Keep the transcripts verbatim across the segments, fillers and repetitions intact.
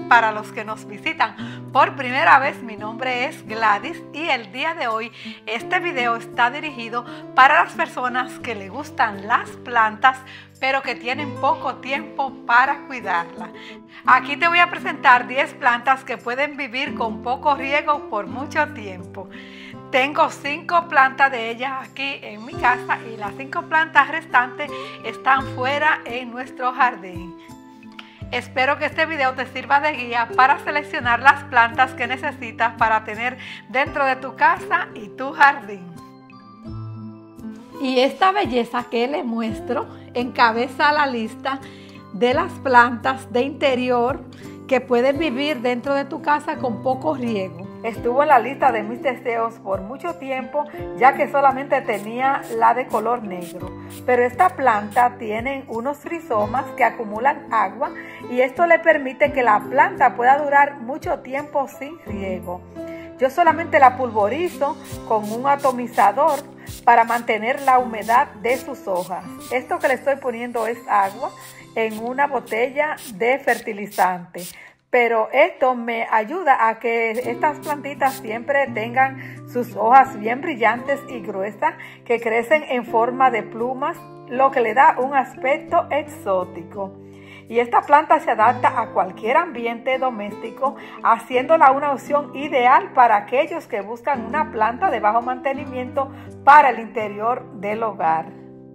Para los que nos visitan por primera vez, mi nombre es Gladys y el día de hoy este video está dirigido para las personas que le gustan las plantas pero que tienen poco tiempo para cuidarlas. Aquí te voy a presentar diez plantas que pueden vivir con poco riego por mucho tiempo. Tengo cinco plantas de ellas aquí en mi casa y las cinco plantas restantes están fuera en nuestro jardín. Espero que este video te sirva de guía para seleccionar las plantas que necesitas para tener dentro de tu casa y tu jardín. Y esta belleza que les muestro encabeza la lista de las plantas de interior que pueden vivir dentro de tu casa con poco riego. Estuvo en la lista de mis deseos por mucho tiempo, ya que solamente tenía la de color negro. Pero esta planta tiene unos rizomas que acumulan agua y esto le permite que la planta pueda durar mucho tiempo sin riego. Yo solamente la pulverizo con un atomizador para mantener la humedad de sus hojas. Esto que le estoy poniendo es agua en una botella de fertilizante. Pero esto me ayuda a que estas plantitas siempre tengan sus hojas bien brillantes y gruesas que crecen en forma de plumas, lo que le da un aspecto exótico. Y esta planta se adapta a cualquier ambiente doméstico, haciéndola una opción ideal para aquellos que buscan una planta de bajo mantenimiento para el interior del hogar.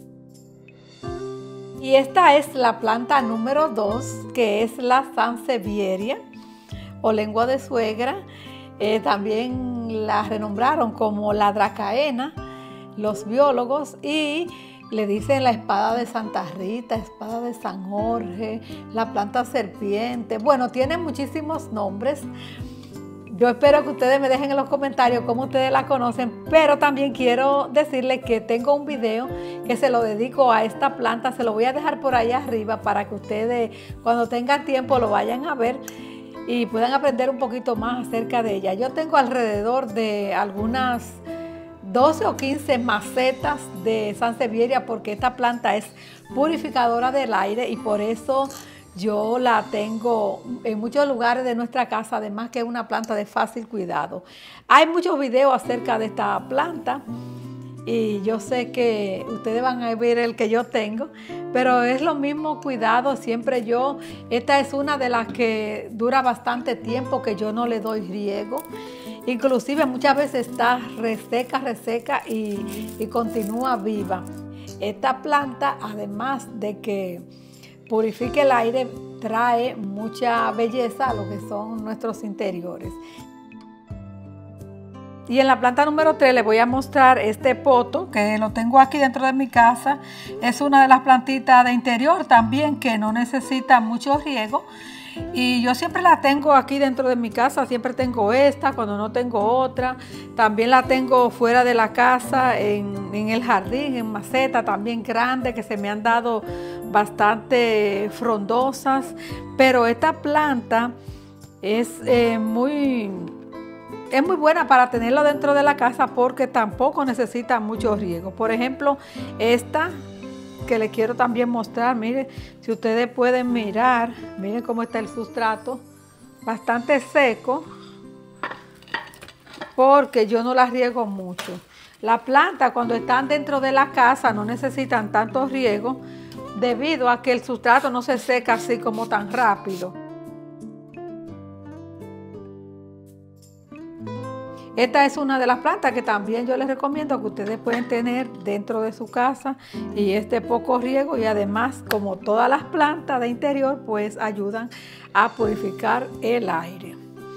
Y esta es la planta número dos, que es la Sansevieria o lengua de suegra. Eh, también la renombraron como la Dracaena los biólogos y le dicen la espada de Santa Rita, espada de San Jorge, la planta serpiente. Bueno, tiene muchísimos nombres. Yo espero que ustedes me dejen en los comentarios cómo ustedes la conocen, pero también quiero decirles que tengo un video que se lo dedico a esta planta. Se lo voy a dejar por ahí arriba para que ustedes cuando tengan tiempo lo vayan a ver y puedan aprender un poquito más acerca de ella. Yo tengo alrededor de algunas doce o quince macetas de Sansevieria porque esta planta es purificadora del aire y por eso yo la tengo en muchos lugares de nuestra casa, además que es una planta de fácil cuidado. Hay muchos videos acerca de esta planta y yo sé que ustedes van a ver el que yo tengo, pero es lo mismo cuidado siempre yo. Esta es una de las que dura bastante tiempo que yo no le doy riego. Inclusive muchas veces está reseca, reseca y, y continúa viva. Esta planta, además de que purifica el aire, trae mucha belleza a lo que son nuestros interiores. Y en la planta número tres les voy a mostrar este poto que lo tengo aquí dentro de mi casa. Es una de las plantitas de interior también que no necesita mucho riego. Y yo siempre la tengo aquí dentro de mi casa, siempre tengo esta, cuando no tengo otra. También la tengo fuera de la casa, en, en el jardín, en maceta también grande, que se me han dado bastante frondosas. Pero esta planta es, eh, muy, es muy buena para tenerla dentro de la casa porque tampoco necesita mucho riego. Por ejemplo, esta que les quiero también mostrar, miren, si ustedes pueden mirar, miren cómo está el sustrato, bastante seco, porque yo no las riego mucho. La planta cuando están dentro de la casa no necesitan tanto riego, debido a que el sustrato no se seca así como tan rápido. Esta es una de las plantas que también yo les recomiendo que ustedes pueden tener dentro de su casa y es de poco riego y además, como todas las plantas de interior, pues ayudan a purificar el aire.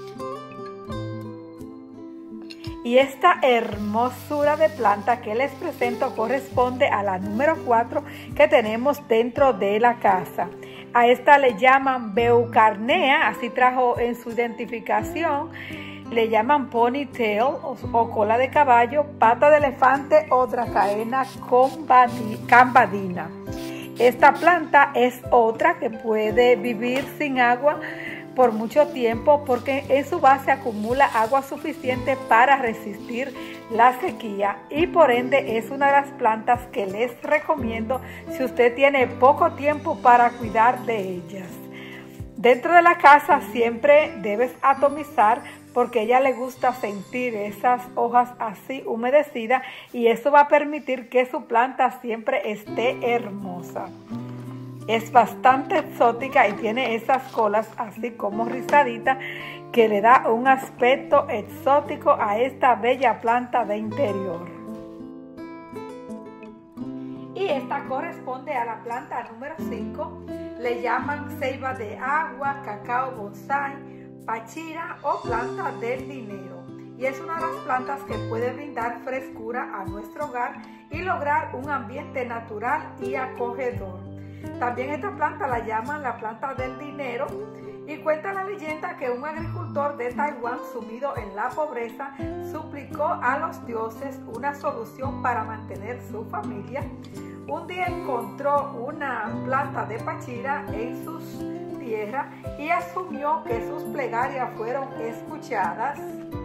Y esta hermosura de planta que les presento corresponde a la número cuatro que tenemos dentro de la casa. A esta le llaman Beucarnea, así trajo en su identificación. Le llaman ponytail o, o cola de caballo, pata de elefante o Dracaena cambadina. Esta planta es otra que puede vivir sin agua por mucho tiempo porque en su base acumula agua suficiente para resistir la sequía y por ende es una de las plantas que les recomiendo si usted tiene poco tiempo para cuidar de ellas. Dentro de la casa siempre debes atomizar porque a ella le gusta sentir esas hojas así humedecidas y eso va a permitir que su planta siempre esté hermosa. Es bastante exótica y tiene esas colas así como rizaditas que le da un aspecto exótico a esta bella planta de interior. Y esta corresponde a la planta número cinco. Le llaman ceiba de agua, cacao bonsai, pachira o planta del dinero. Y es una de las plantas que puede brindar frescura a nuestro hogar y lograr un ambiente natural y acogedor. También esta planta la llaman la planta del dinero y cuenta la leyenda que un agricultor de Taiwán sumido en la pobreza suplicó a los dioses una solución para mantener su familia. Un día encontró una planta de pachira en sus tierras y asumió que sus plegarias fueron escuchadas.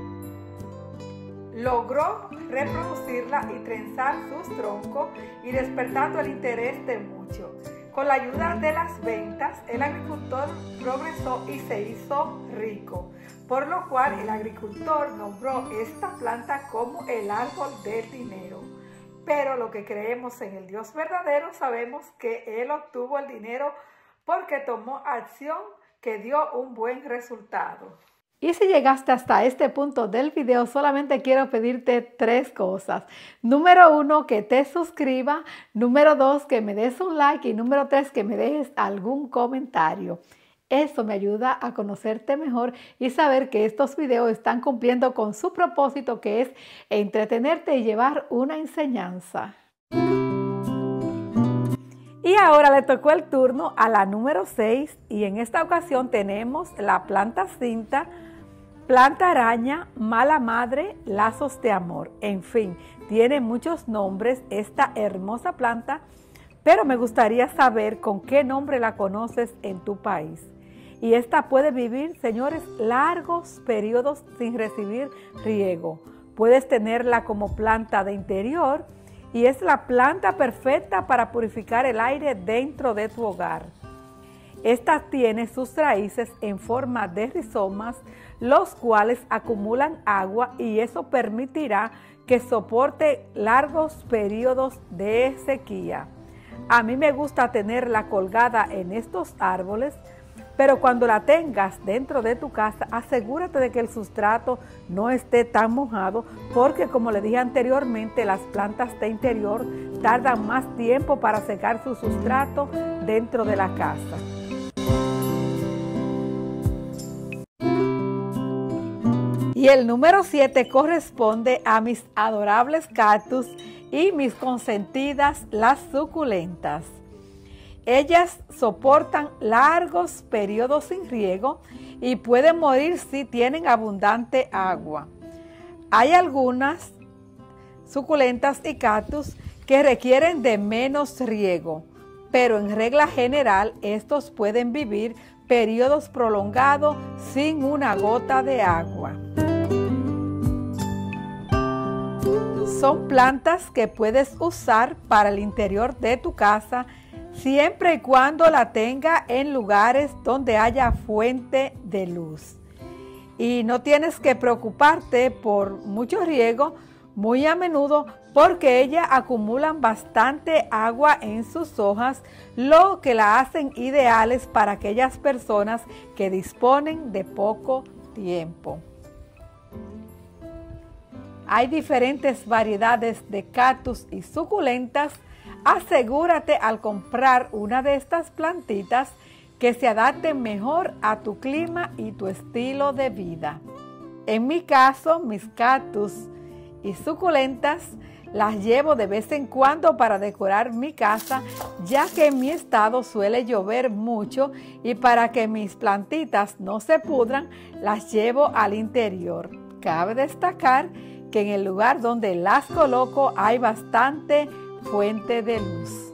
Logró reproducirla y trenzar sus troncos y despertando el interés de muchos. Con la ayuda de las ventas, el agricultor progresó y se hizo rico, por lo cual el agricultor nombró esta planta como el árbol del dinero. Pero lo que creemos en el Dios verdadero, sabemos que Él obtuvo el dinero porque tomó acción que dio un buen resultado. Y si llegaste hasta este punto del video, solamente quiero pedirte tres cosas. Número uno, que te suscribas. Número dos, que me des un like. Y número tres, que me dejes algún comentario. Eso me ayuda a conocerte mejor y saber que estos videos están cumpliendo con su propósito, que es entretenerte y llevar una enseñanza. Y ahora le tocó el turno a la número seis y en esta ocasión tenemos la planta cinta, planta araña, mala madre, lazos de amor. En fin, tiene muchos nombres esta hermosa planta, pero me gustaría saber con qué nombre la conoces en tu país. Y esta puede vivir, señores, largos periodos sin recibir riego. Puedes tenerla como planta de interior y es la planta perfecta para purificar el aire dentro de tu hogar. Esta tiene sus raíces en forma de rizomas, los cuales acumulan agua y eso permitirá que soporte largos periodos de sequía. A mí me gusta tenerla colgada en estos árboles, pero cuando la tengas dentro de tu casa, asegúrate de que el sustrato no esté tan mojado, porque como le dije anteriormente, las plantas de interior tardan más tiempo para secar su sustrato dentro de la casa. Y el número siete corresponde a mis adorables cactus y mis consentidas, las suculentas. Ellas soportan largos periodos sin riego y pueden morir si tienen abundante agua. Hay algunas suculentas y cactus que requieren de menos riego, pero en regla general estos pueden vivir periodos prolongados sin una gota de agua. Son plantas que puedes usar para el interior de tu casa siempre y cuando la tenga en lugares donde haya fuente de luz. Y no tienes que preocuparte por mucho riego muy a menudo porque ellas acumulan bastante agua en sus hojas, lo que la hacen ideales para aquellas personas que disponen de poco tiempo. Hay diferentes variedades de cactus y suculentas. Asegúrate al comprar una de estas plantitas que se adapten mejor a tu clima y tu estilo de vida. En mi caso, mis cactus y suculentas las llevo de vez en cuando para decorar mi casa, ya que en mi estado suele llover mucho y para que mis plantitas no se pudran, las llevo al interior. Cabe destacar que en el lugar donde las coloco hay bastante fuente de luz.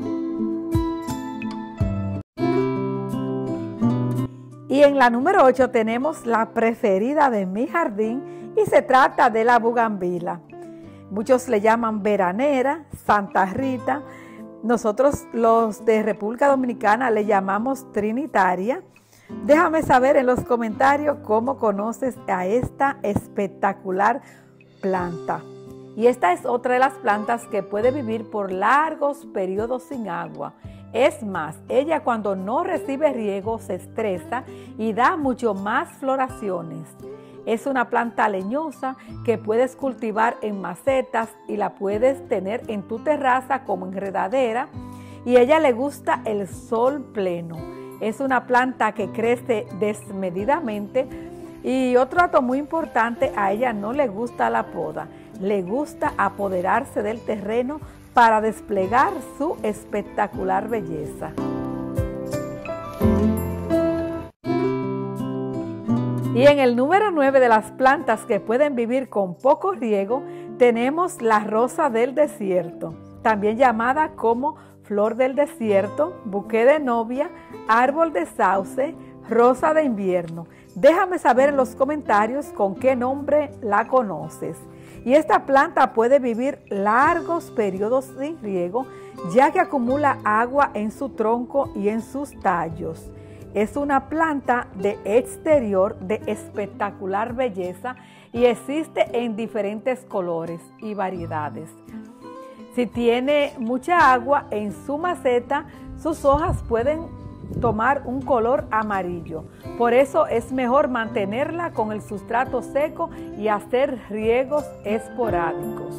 Y en la número ocho tenemos la preferida de mi jardín y se trata de la bugambila. Muchos le llaman veranera, Santa Rita. Nosotros los de República Dominicana le llamamos trinitaria. Déjame saber en los comentarios cómo conoces a esta espectacular planta. Y esta es otra de las plantas que puede vivir por largos periodos sin agua. Es más, ella cuando no recibe riego se estresa y da mucho más floraciones. Es una planta leñosa que puedes cultivar en macetas y la puedes tener en tu terraza como enredadera, y a ella le gusta el sol pleno. Es una planta que crece desmedidamente y otro dato muy importante, a ella no le gusta la poda, le gusta apoderarse del terreno para desplegar su espectacular belleza. Y en el número nueve de las plantas que pueden vivir con poco riego, tenemos la rosa del desierto, también llamada como flor del desierto, buque de novia, árbol de sauce, rosa de invierno. Déjame saber en los comentarios con qué nombre la conoces. Y esta planta puede vivir largos periodos sin riego, ya que acumula agua en su tronco y en sus tallos. Es una planta de exterior de espectacular belleza y existe en diferentes colores y variedades. Si tiene mucha agua en su maceta, sus hojas pueden tomar un color amarillo. Por eso es mejor mantenerla con el sustrato seco y hacer riegos esporádicos.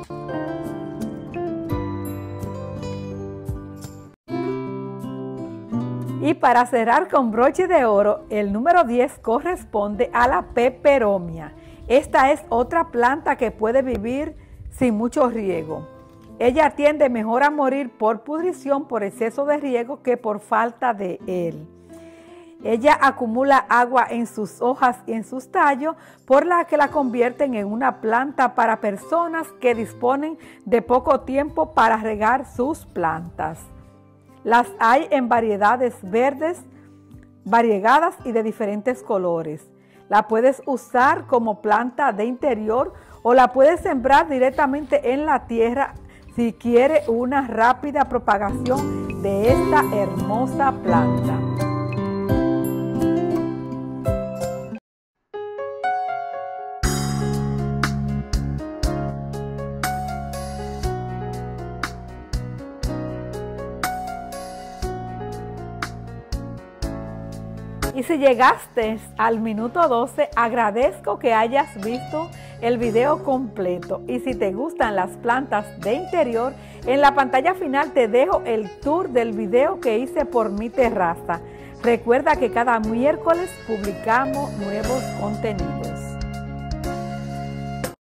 Y para cerrar con broche de oro, el número diez corresponde a la peperomia. Esta es otra planta que puede vivir sin mucho riego. Ella tiende mejor a morir por pudrición por exceso de riego que por falta de él. Ella acumula agua en sus hojas y en sus tallos, por la que la convierten en una planta para personas que disponen de poco tiempo para regar sus plantas. Las hay en variedades verdes, variegadas y de diferentes colores. La puedes usar como planta de interior o la puedes sembrar directamente en la tierra si quiere una rápida propagación de esta hermosa planta. Y si llegaste al minuto doce, agradezco que hayas visto el video completo. Y si te gustan las plantas de interior, en la pantalla final te dejo el tour del video que hice por mi terraza. Recuerda que cada miércoles publicamos nuevos contenidos.